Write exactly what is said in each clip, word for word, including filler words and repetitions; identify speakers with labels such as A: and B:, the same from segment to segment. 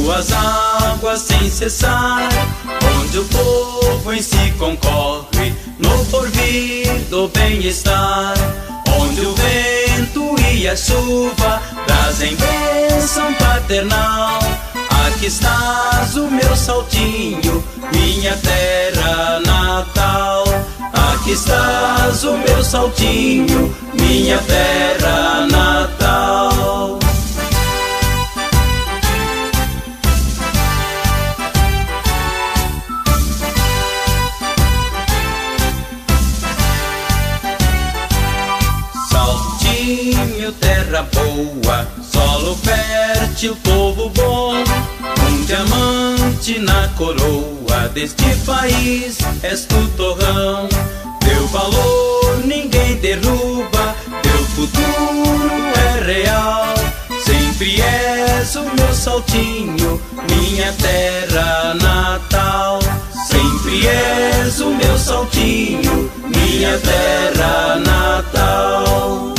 A: suas águas sem cessar, onde o povo em si concorre no porvir do bem-estar, onde o vento e a chuva trazem bênção paternal. Aqui estás, o meu Saltinho, minha terra natal. Aqui estás, o meu Saltinho, minha terra natal. Saltinho, terra boa, solo fértil, povo bom, um diamante na coroa deste país, és tu, torrão. Teu valor ninguém derruba, teu futuro é real. Sempre és o meu Saltinho, minha terra natal. Sempre és o meu Saltinho, minha terra natal.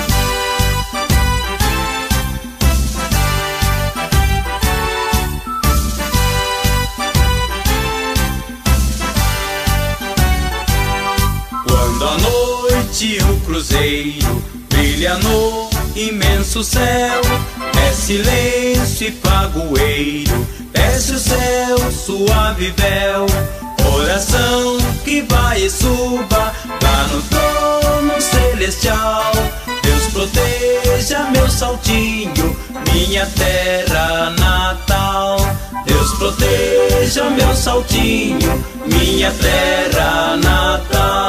A: Quando à noite o cruzeiro brilha no imenso céu, é silêncio e pagoeiro, desce o céu, suave véu. Oração que vai e suba lá no trono celestial. Deus proteja meu Saltinho, minha terra natal. Deus proteja meu Saltinho, minha terra natal.